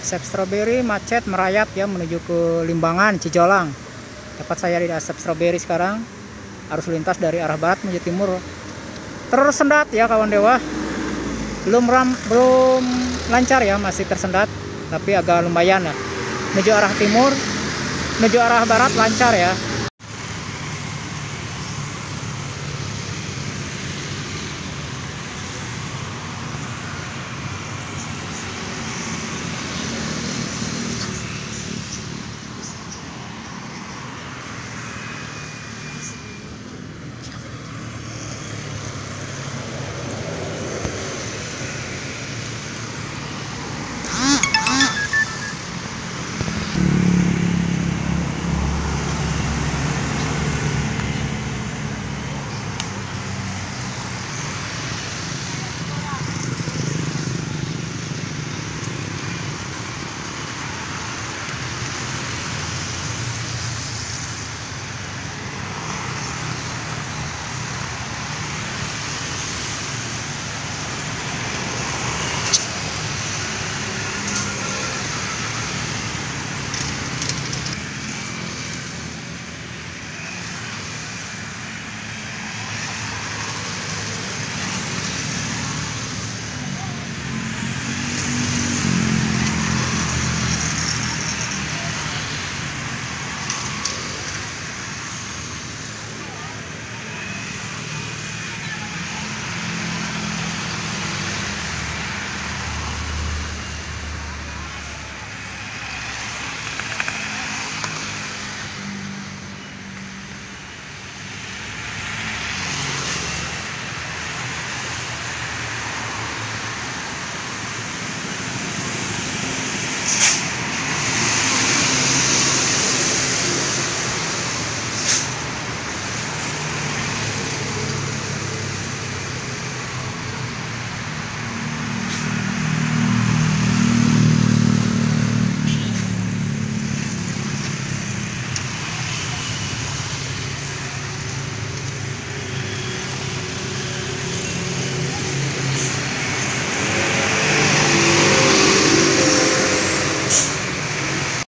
Asep Stroberi macet merayap ya menuju ke Limbangan, Cijolang. Tepat saya di Asep Stroberi sekarang. Arus lintas dari arah barat menuju timur tersendat ya kawan dewa. Belum lancar ya, masih tersendat, tapi agak lumayan ya. Menuju arah timur, menuju arah barat lancar ya.